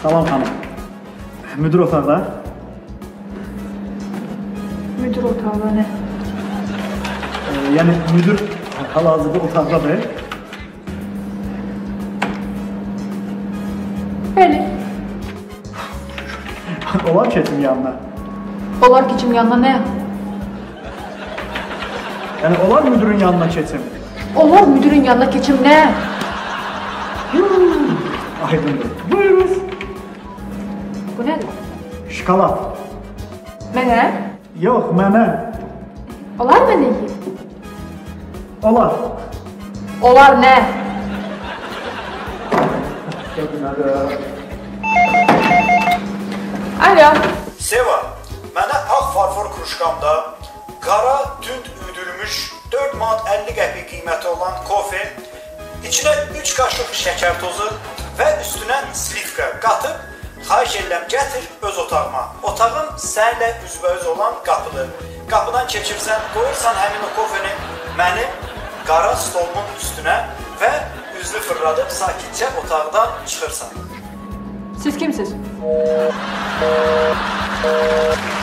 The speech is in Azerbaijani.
Salam xanım. Müdür otaqda? Müdür otağında ne? Yəni müdür hal-hazırda otaqdadır. Bəli. Olar keçim yanına. Olar keçim yanına nə? Yəni olar müdürün yanına keçim. Olar müdürün yanına keçim nə? Aydındır. Buyuruz. Bu nədir? Şokolad. Mənə? Yox, mənə. Olar mənə yeyim? Olar. Olar nə? Alo. Seva, mənə ağ farfor kruşkamda qara, tünd üydülmüş 4 manat 50 qəpik qiyməti olan kofe, içinə 3 qaşıq şəkər tozu və üstünə slivka qatıb, xahiş edirəm gətir öz otağıma. Otağım sənlə üzbəüz olan qapıdır. Qapıdan keçirsən, qoyursan həmin o kofeni mənim qara stolumun üstünə və üzlü fırladıb sakitcə otaqdan çıxırsan. Siz kimsiz?